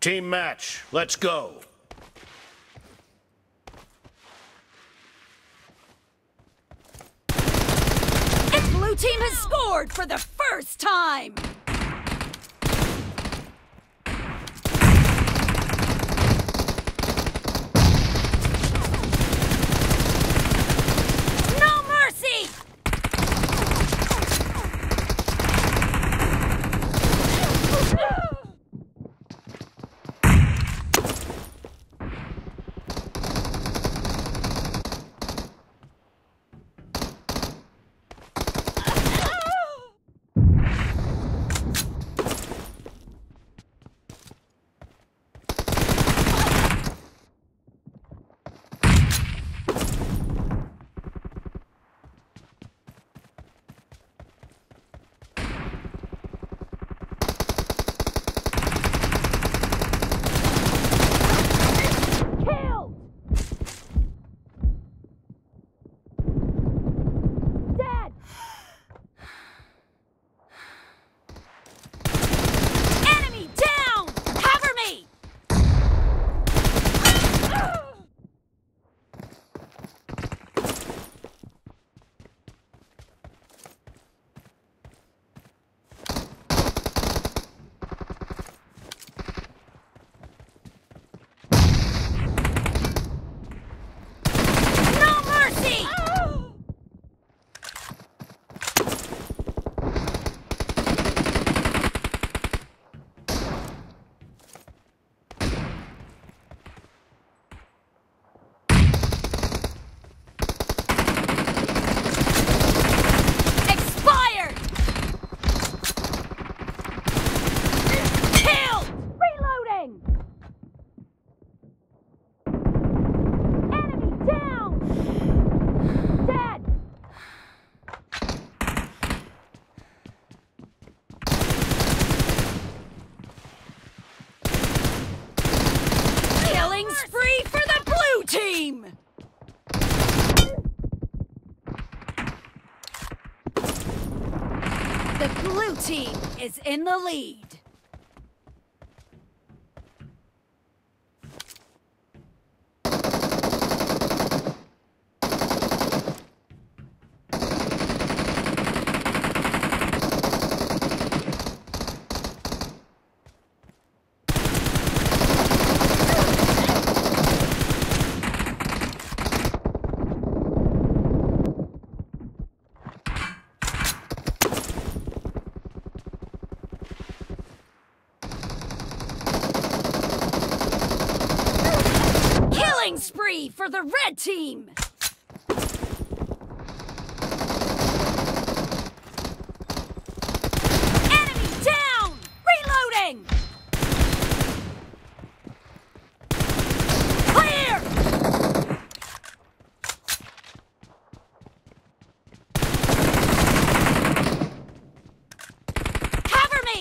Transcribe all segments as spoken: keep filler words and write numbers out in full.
Team match. Let's go. The blue team has scored for the first time! No mercy! The blue team is in the lead. Spree for the red team! Enemy down! Reloading! Clear! Cover me!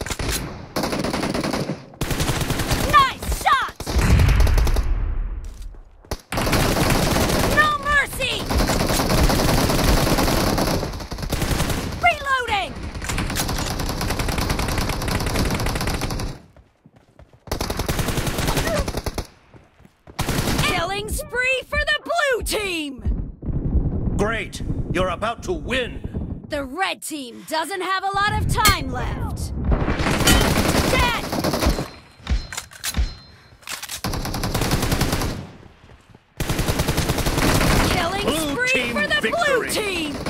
Spree for the blue team! Great! You're about to win! The red team doesn't have a lot of time left. Dead! Killing Blue spree team for the victory. blue team!